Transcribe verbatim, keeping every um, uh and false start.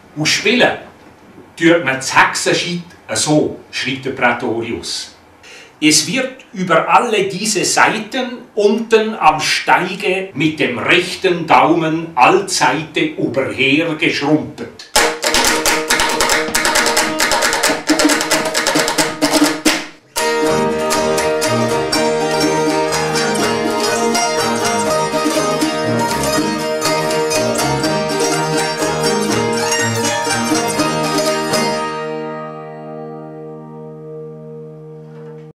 Und spielen tut man das Hexenschied so, schreibt der Praetorius. Es wird über alle diese Seiten unten am Steige mit dem rechten Daumen allzeite überher geschrumpelt.